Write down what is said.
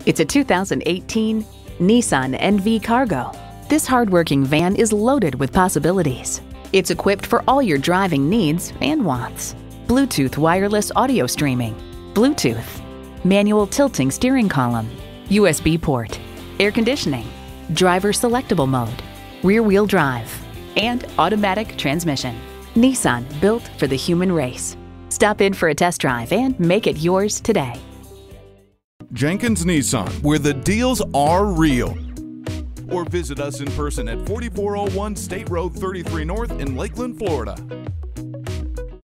It's a 2018 Nissan NV Cargo. This hardworking van is loaded with possibilities. It's equipped for all your driving needs and wants. Bluetooth wireless audio streaming, Bluetooth, manual tilting steering column, USB port, air conditioning, driver selectable mode, rear-wheel drive, and automatic transmission. Nissan, built for the human race. Stop in for a test drive and make it yours today. Jenkins Nissan, where the deals are real. Or visit us in person at 4401 State Road 33 North in Lakeland, Florida.